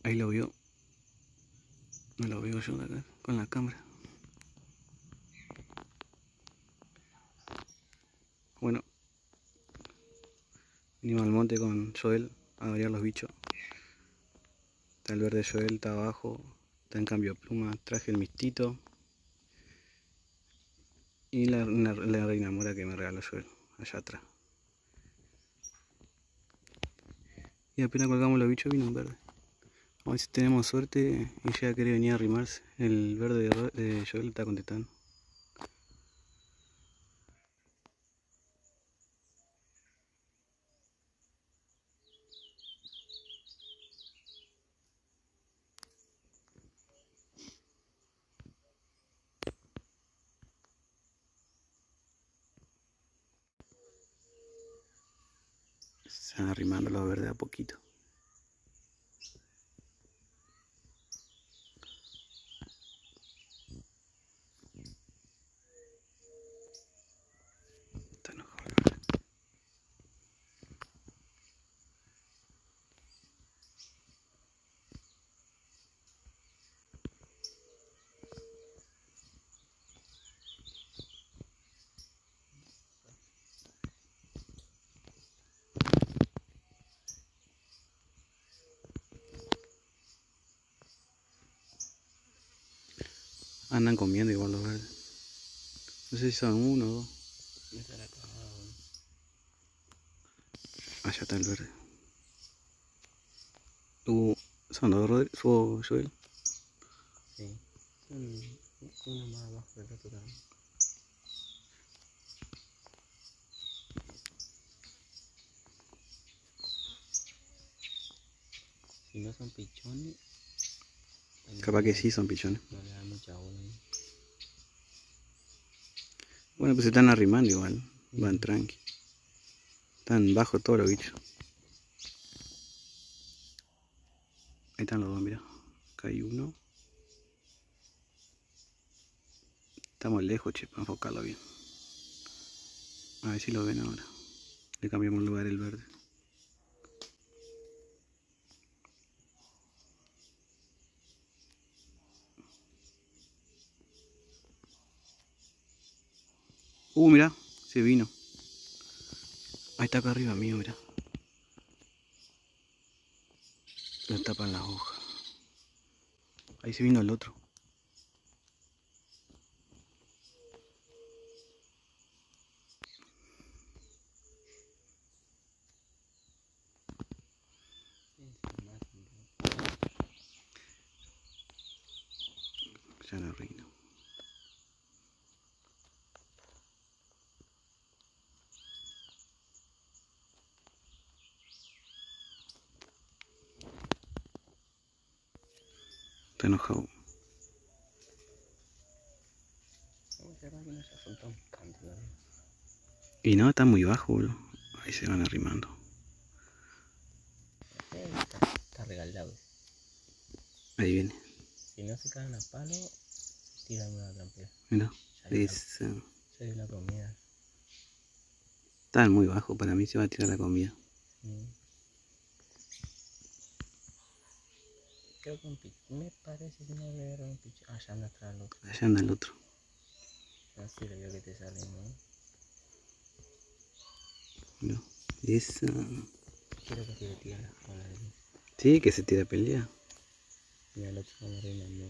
Ahí lo vio. No lo veo yo de acá con la cámara. Bueno, venimos al monte con Joel a variar los bichos. Está el verde Joel, está abajo. Está en cambio pluma. Traje el mistito. Y la reina mora que me regaló Joel, allá atrás. Y apenas colgamos los bichos vino un verde. A ver si tenemos suerte y ya quiere venir a arrimarse. El verde de Joel está contestando. Se están arrimando los verdes a poquito. Está enojado el verde. Andan comiendo igual los verdes. No sé si son uno o dos. Allá está el verde. ¿Son dos, Joel? Sí, uno más abajo del otro también. Si no son pichones, Capaz que sí son pichones. no le da mucha bola. Bueno, pues se están arrimando igual. Van tranqui. Están bajo todos los bichos. Ahí están los dos, mira. Acá hay uno. Estamos lejos, che, para enfocarlo bien. A ver si lo ven ahora. Le cambiamos el lugar el verde. Mira, se vino. Ahí está acá arriba mío, mira. Lo tapan las hojas. Ahí se vino el otro. Ya la reina. Está enojado. Y no, está muy bajo, boludo. Ahí se van arrimando. Está regalado. Ahí viene. Si no se caen a palo, tiran una trampera. Mira. Se ve la comida. Están muy bajo, para mí se va a tirar la comida. Creo que me parece que no le dieron un pichón. Allá anda atrás el otro. Allá anda el otro. Así le veo que te sale, ¿no? No. Esa. Quiero que te tire la cola de él. Sí, que se tira a pelear. Mira el otro con la reina amor.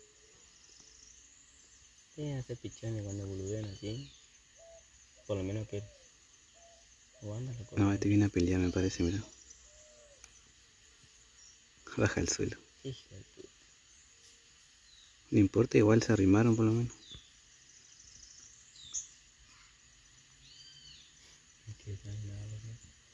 Sí, hace pichones cuando boludean así. Por lo menos que. O anda loco. No, este viene a pelear, me parece, mira. Baja el suelo. Hijo de puta. No importa, igual se arrimaron por lo menos. No quiere saber nada, ¿verdad?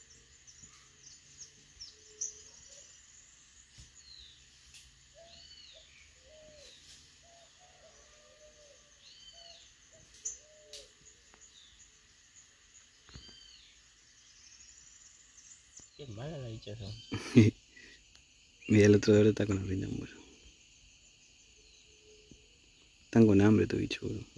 Qué mala la dicha son. Mira, el otro de ahora está con la reina amor. Están con hambre, tu bicho, bro.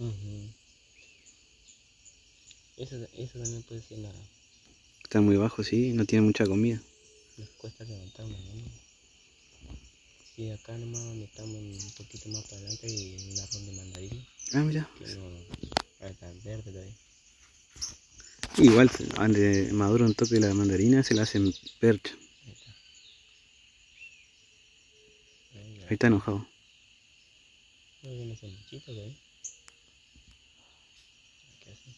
Eso también puede ser nada. Están muy bajos, sí, no tienen mucha comida. Les cuesta levantar una mano. Sí, acá nomás donde estamos un poquito más para adelante y en un árbol de mandarina. Ah, mira. Que no está verde todavía. Igual, donde madura un toque de la mandarina, se la hacen percha. Ahí está. Ahí está enojado. No viene ese bichito ahí. ¿Qué hace?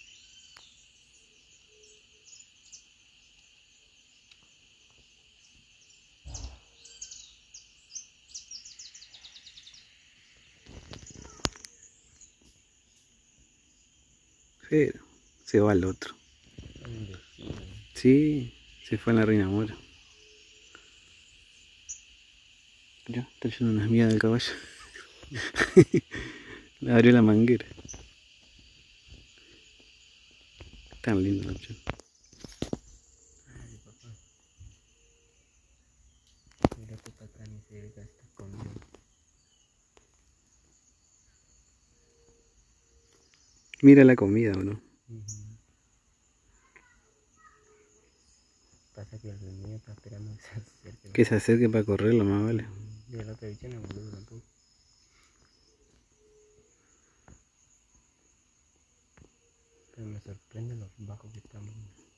Pero se va al otro. Un vecino. Sí, se fue a la Reina Mora. Ya, está yendo unas mías del caballo. Le abrió la manguera. Tan lindo la opción. Ay, papá. Mira que para acá ni cerca está conmigo. Mira la comida, ¿o no? Pasa que el mío está esperando que se acerque. Que se acerque para correrlo, más vale. Y el otro bicho no es boludo tampoco. Pero me sorprende los bajos que estamos.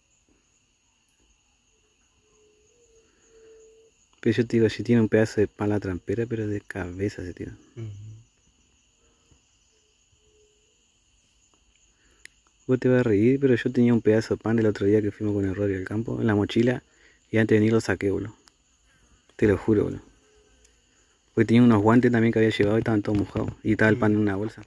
Pero yo te digo, si tiene un pedazo de pan la trampera, pero de cabeza se tira. Vos te vas a reír, pero yo tenía un pedazo de pan el otro día que fuimos con el Rory al campo, en la mochila, y antes de venir lo saqué, boludo. Te lo juro, boludo. Porque tenía unos guantes también que había llevado y estaban todos mojados. Y estaba el pan en una bolsa.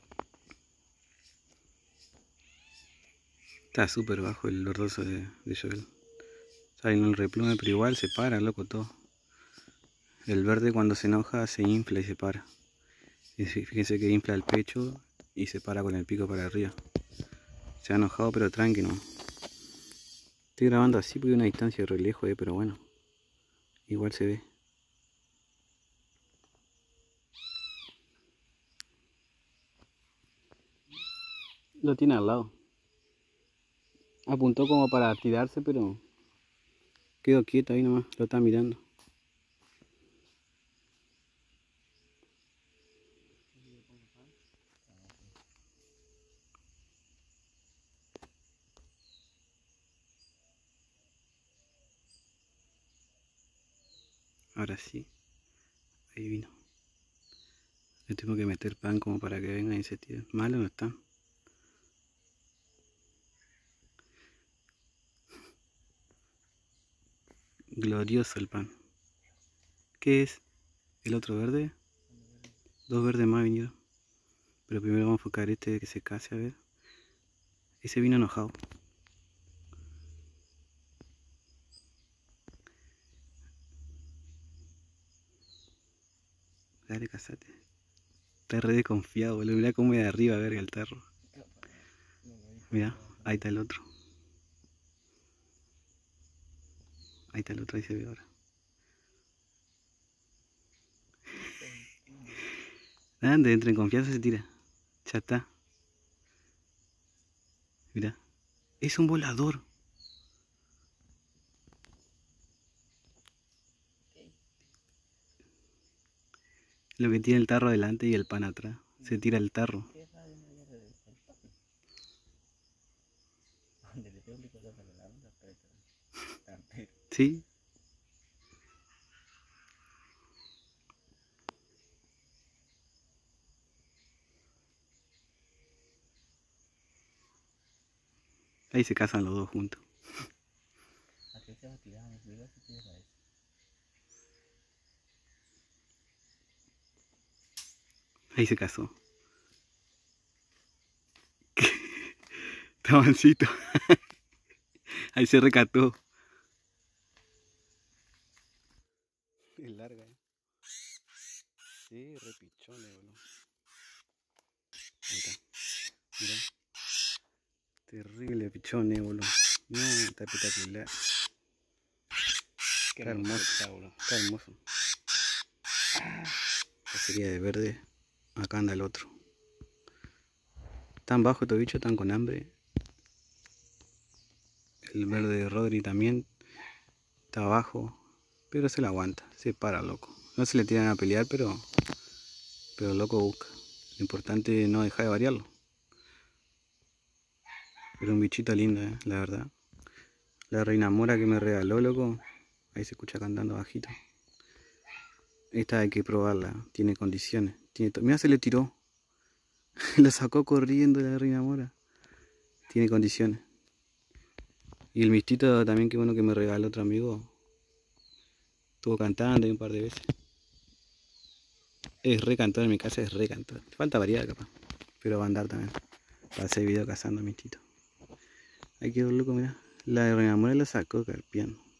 Está súper bajo el dorso de Joel. Sale en el replume, pero igual se para, loco, todo. El verde cuando se enoja se infla y se para. Y fíjense que infla el pecho y se para con el pico para arriba. Se ha enojado, pero tranqui, no. Estoy grabando así porque hay una distancia de re lejos, pero bueno. Igual se ve. Lo tiene al lado. Apuntó como para tirarse, pero quedó quieto ahí nomás, lo está mirando. Ahora sí, ahí vino. Le tengo que meter pan como para que venga y se tire. Malo no está. Glorioso el pan. ¿Qué es? ¿El otro verde? Dos verdes más vinieron. Pero primero vamos a enfocar este que se case, a ver. Ese vino enojado. Dale, casate. Está re desconfiado, boludo. Mirá cómo es de arriba, verga, el tarro. Mirá, ahí está el otro. Ahí está el otro, ahí se ve ahora. Ande, entra en confianza, se tira. Ya está. Mirá. Es un volador. Lo que tiene el tarro adelante y el pan atrás. Se tira el tarro. ¿Sí? Ahí se casan los dos juntos. Ahí se casó. Tabancito. Ahí se recató. Es larga, Sí, repichones, boludo. Ahí está. Mirá. Terrible pichones, boludo. No, está espectacular. Está hermoso. Está hermoso. Esta sería de verde. Acá anda el otro. Tan bajo estos bichos, tan con hambre. El verde de Rodri también está abajo, pero se la aguanta, se para, loco. No se le tiran a pelear, pero loco busca. Lo importante es no dejar de variarlo. Pero un bichito lindo, la verdad. La reina mora que me regaló, loco. Ahí se escucha cantando bajito. Esta hay que probarla. Tiene condiciones. Mira, se le tiró. La sacó corriendo la reina mora. Tiene condiciones. Y el mistito también, que bueno, que me regaló otro amigo. Estuvo cantando ahí un par de veces. Es re cantor, en mi casa es re cantor. Falta variedad capaz. Pero va a andar también. Para hacer video cazando mistito. Ahí quedó loco, mira. La reina mora la sacó carpiando.